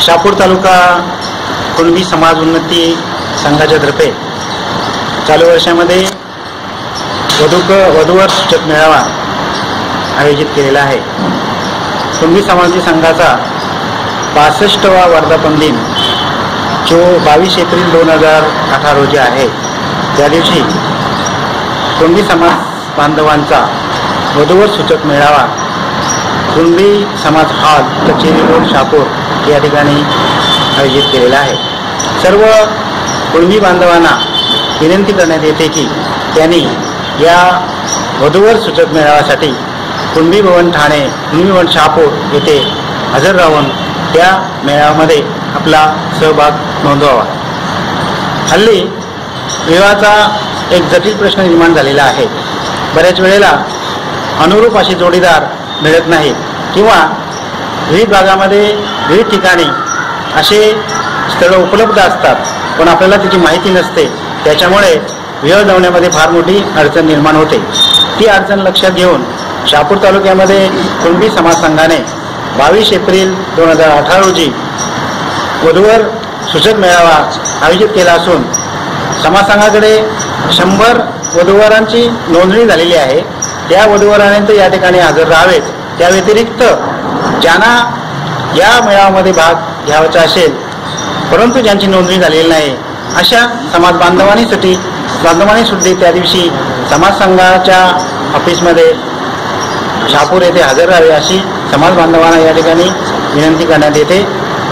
शहापूर तालुका कुणबी समाज उन्नती संघाच्या तर्फे चालू वर्षामध्ये वधूवर सूचक मेळावा आयोजित केलेला आहे। कुणबी समाज संघाचा 65वा वर्धापन दिन जो 22 एप्रिल 2018 रोजी आहे। त्या दिवशी कुणबी समाज बांधवांचा वधूवर सूचक मेळावा कुणबी समाज हॉल कचेरी रोड शहापूर या ठिकाणी आयोजित केलेला आहे। सर्व कुणबी बांधवांना विनंती करण्यात येते की त्यांनी या वधूवर सूचक मेळाव्यासाठी कुणबी भवन ठाणे कुणबी भवन शहापूर येथे हजर राहून त्या मेळाव्यामध्ये आपला सहभाग नोंदवावा। हल्ली विवाहाचा एक जटिल प्रश्न निर्माण झालेला आहे। बऱ्याच वेळेला अनुरूप असे जोडीदार मिळत नाहीत किंवा विविध भागामध्ये विविध ठिकाणी असे स्थळ उपलब्ध असतात पण आपल्याला त्याची माहिती नसते। त्याच्यामुळे विवाह जमण्यामध्ये फार मोठी अडचण निर्माण होते। ती अडचण लक्षात घेऊन शहापूर तालुक्यामध्ये कुणबी समाज संघाने 22 एप्रिल 2018 रोजी वधूवर सूचक मेळावा आयोजित केला असून समाज संघाकडे 100 वधूवरांची नोंदणी झालेली आहे। त्या वधूवरांनी या ठिकाणी हजर राहावेत। त्या व्यतिरिक्त ज्यांना या मेळाव्यामध्ये भाग घ्यायचा असेल परंतु ज्यांची नोंदणी झालेली नाही अशा समाज बांधवांनी सुद्धा त्या दिवशी समाज संघाच्या ऑफिसमध्ये शहापूर येथे हजर राहावे अशी समाज बांधवांना या ठिकाणी विनंती करण्यात येते।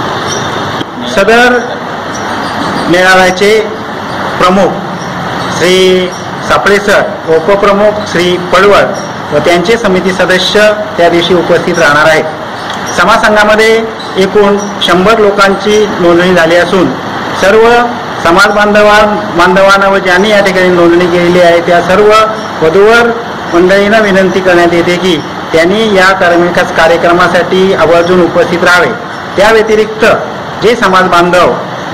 सदर मेळाव्याचे प्रमुख श्री सापळे सर व उपप्रमुख श्री पडवळ व त्यांचे समिती सदस्य त्या दिवशी उपस्थित राहणार आहेत। समाज संघामध्ये एकूण 100 लोकांची नोंदणी झाली असून सर्व समाज बांधवांना व ज्यांनी या ठिकाणी नोंदणी केलेली आहे त्या सर्व वधूवर मंडळींना विनंती करण्यात येते की त्यांनी या कार्यक्रमासाठी आवर्जून उपस्थित राहावे। त्या व्यतिरिक्त जे समाज बांधव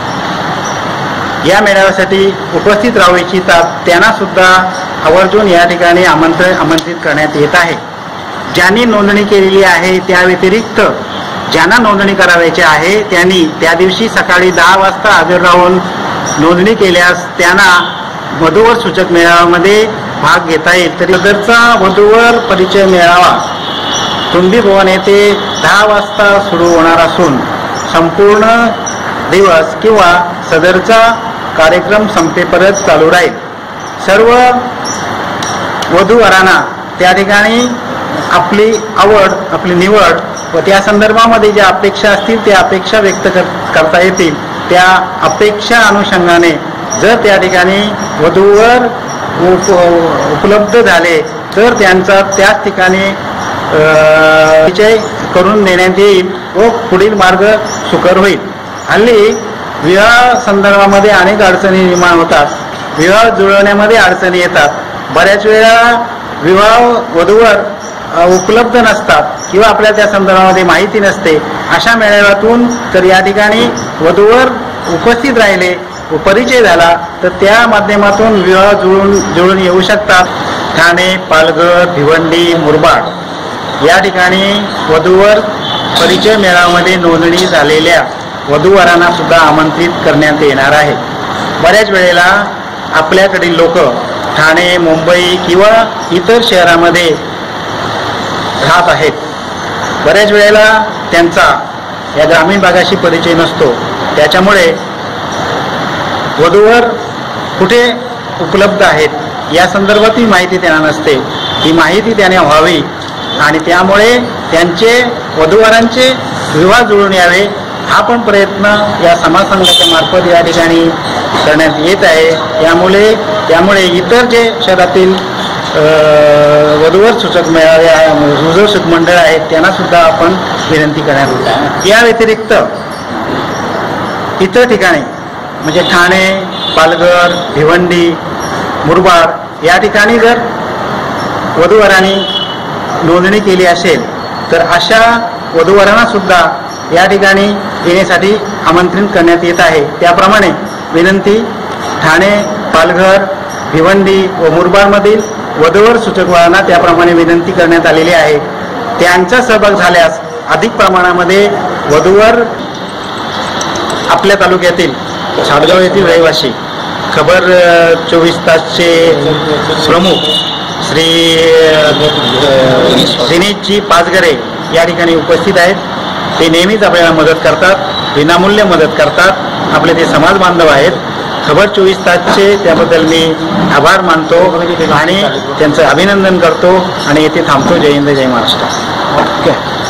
या मेळाव्यासाठी उपस्थित राहू इच्छितात त्यांना सुद्धा आवर्जून या ठिकाणी आमंत्रित करण्यात येत आहे। ज्यांनी नोंदणी केलेली आहे त्या व्यतिरिक्त ज्यांना नोंदणी करावयाची आहे त्यांनी त्या दिवशी सकाळी 10 वाजता हजर राहून नोंदणी केल्यास त्यांना वधूवर सूचक मेळाव्यामध्ये भाग घेता येईल। तरी सदरचा वधूवर परिचय मेळावा कुणबी भवन येथे 10 वाजता सुरू होणार असून संपूर्ण दिवस किंवा सदरचा कार्यक्रम संपेपर्यंत चालू राहील। सर्व वधूवरांना त्या ठिकाणी आपली आवड आपली निवड व त्या संदर्भामध्ये ज्या अपेक्षा असतील त्या अपेक्षा व्यक्त करता येतील। त्या अपेक्षा अनुषंगाने जर त्या ठिकाणी वधूवर उपलब्ध झाले तर त्यांचा त्याच ठिकाणी परिचय करून देण्यात येईल व पुढील मार्ग सुकर होईल। हल्ली विवाह संदर्भामध्ये अनेक अडचणी निर्माण होतात। विवाह जुळवण्यामध्ये अडचणी येतात। बऱ्याच वेळा विवाह वधूवर उपलब्ध नसतात किंवा आपल्याला त्या संदर्भामध्ये माहिती नसते। अशा मेळाव्यातून तर या ठिकाणी वधूवर उपस्थित राहिले व परिचय झाला तर त्या माध्यमातून विवाह जुळून येऊ शकतात। ठाणे पालघर भिवंडी मुरबाड या ठिकाणी वधूवर परिचय मेळाव्यामध्ये नोंदणी झालेल्या वधूवरांना सुद्धा आमंत्रित करण्यात येणार आहे। बऱ्याच वेळेला आपल्याकडील लोक ठाणे मुंबई किंवा इतर शहरामध्ये राहत आहेत। बऱ्याच वेळेला त्यांचा या ग्रामीण भागाशी परिचय नसतो। त्याच्यामुळे वधूवर कुठे उपलब्ध आहेत या संदर्भातील माहिती त्यांना नसते। ही माहिती त्याने व्हावी आणि त्यामुळे त्यांचे वधूवरांचे विवाह जुळून यावे हा पण प्रयत्न या समाज संघाच्या मार्फत या ठिकाणी करण्यात येत आहे। त्यामुळे इतर जे शहरातील वधूवर सूचक मेळावे सूचक मंडळ आहेत त्यांना सुद्धा आपण विनंती करण्यात येत आहे। या व्यतिरिक्त इतर ठिकाणी म्हणजे ठाणे पालघर भिवंडी मुरबाड या ठिकाणी जर वधूवरांनी नोंदणी केली असेल तर अशा वधूवरांना सुद्धा या ठिकाणी येण्यासाठी आमंत्रित करण्यात येत आहे। त्याप्रमाणे विनंती ठाणे पालघर भिवंडी व मुरबाडमधील वधूवर सूचकवरांना त्याप्रमाणे विनंती करण्यात आलेली आहे। त्यांचा सहभाग झाल्यास अधिक प्रमाणामध्ये वधूवर आपल्या तालुक्यातील साडगाव येथील रहिवासी खबर 24 तासचे प्रमुख श्री दिनेशजी पाचगरे या ठिकाणी उपस्थित आहेत. ते नेहमीच आपल्याला मदत करतात, विनामूल्य मदत करतात. आपले ते समाज बांधव आहेत. खबर 24 तासचे त्याबद्दल मी आभार मानतो आणि त्यांचं अभिनंदन करतो आणि येथे थांबतो. जय हिंद, जय महाराष्ट्र.